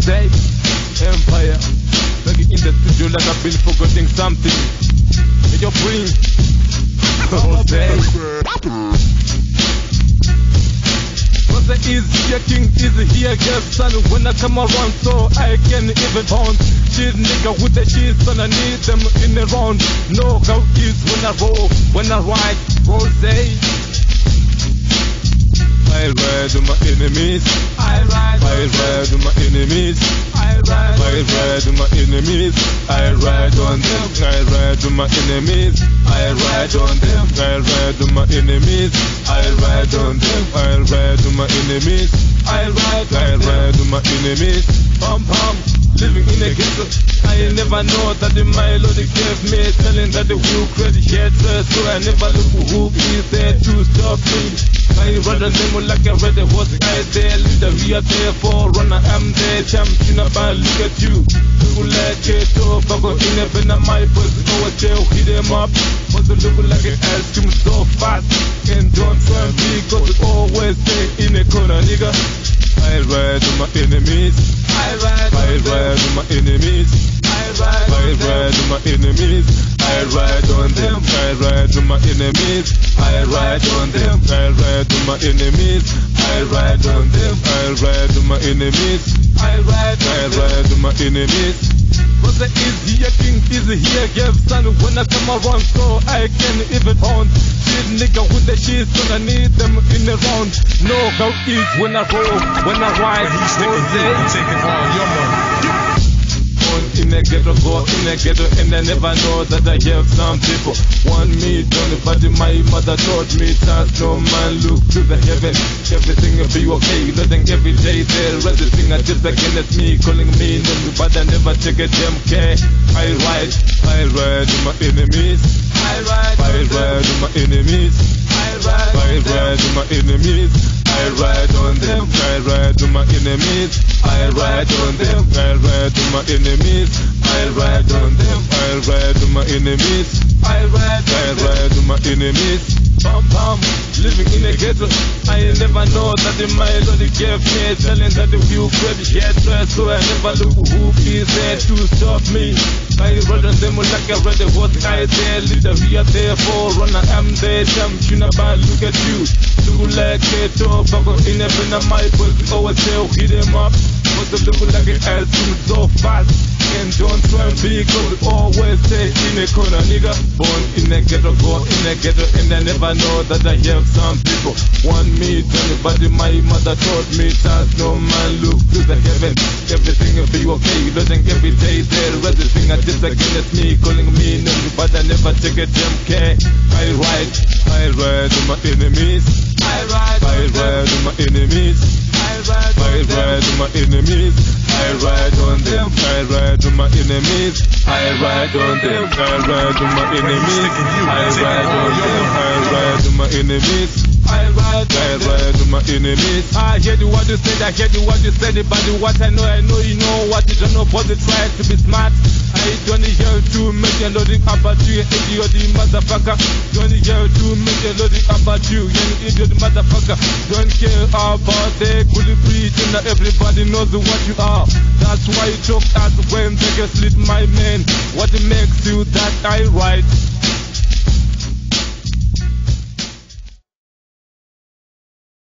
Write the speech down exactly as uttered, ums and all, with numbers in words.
Rozay, Empire. Back in the studio like I've been forgetting something. Hey, yo, bring Rozay. Rozay is here, king is here, girl, son. When I come around, so I can even pound. Shit, nigga, with the shit, son, I need them in the round. No how is when I roll, when I ride, Rozay. I ride to my enemies. I ride. I ride to my enemies. I ride. I ride to my enemies. I ride on them. I ride to my enemies. I ride on them. I ride to my enemies. I ride on them. I ride to my enemies. I ride. I ride to my enemies. Pum pum. Living in a ghetto, I never know that the my Lord gave me, telling that the wheel credit hatred, so I never look who is there to stop me. I rather them like I read the horse, I there, leader, we are there for runner, I'm there, champion, about look at you. Look like it, oh, Bago in a pen, my boys, go a jail, hit them up. Was it look like an ice cream so fast, and don't try me, cause it always stay in a corner, nigga. I ride to my enemies. I ride, I ride to my enemies. I ride, I ride to my enemies. I ride on them. I ride to my enemies. I ride on them. I ride to my enemies. I ride on them. I ride to my enemies. I ride, I ride to my enemies. Rozay is here, king is here, give son when I come around, so I can even pound. Shit, nigga, with the shit, son, I need them in the round. No how is when I roll, when I ride, Rozay. Take it all, your money. In the ghetto, go in the ghetto, and I never know that I have some people want me done, but my mother taught me that no man look to the heaven. Everything will be okay, nothing every day there. Everything I just against me, calling me name, but I never take a damn care. I ride, I ride to my enemies. I ride, I ride to my enemies. I ride, I ride to my enemies. I ride on them. I ride to my enemies. I ride on them. I ride to my enemies. I ride on them. I ride to my enemies. I ride, I ride to my enemies. Bum bum, living in a ghetto. I never know that the my Lord gave me, telling that the few credit hatred, so I never look who is there to stop me. I ride on them like I read the horse, I there, leader, we are there for runner, I'm there, champion, about look at you. Look like it, oh, Bago in a pen, my boys, always there, hit them up. But the look like it, I do so fast. And don't try and be, cause we always stay in a corner, nigga. Born in a ghetto, go in a ghetto, and I never know that I have some people want me done, but my mother taught me that no man look to the heaven. Everything will be okay, losing every day there. Everything I just against me, calling me name, but I never take a damn care. I ride, I ride to my enemies. I ride, I ride to my enemies. I ride, I ride to my enemies. I ride on them. I ride to my enemies. I ride on them. I ride to my enemies. I ride on them. I ride to my enemies. I ride, I ride to my enemies. I hear you what you said, I hear you what you said, but what I know, I know you know what you don't know, but you try to be smart. I don't hear to make a loading about you, idiot motherfucker. Don't hear to make a loading about you, you idiot motherfucker. Don't care about the good preach, and everybody knows what you are. That's why you talk as when they get slit my man. What makes you that I ride?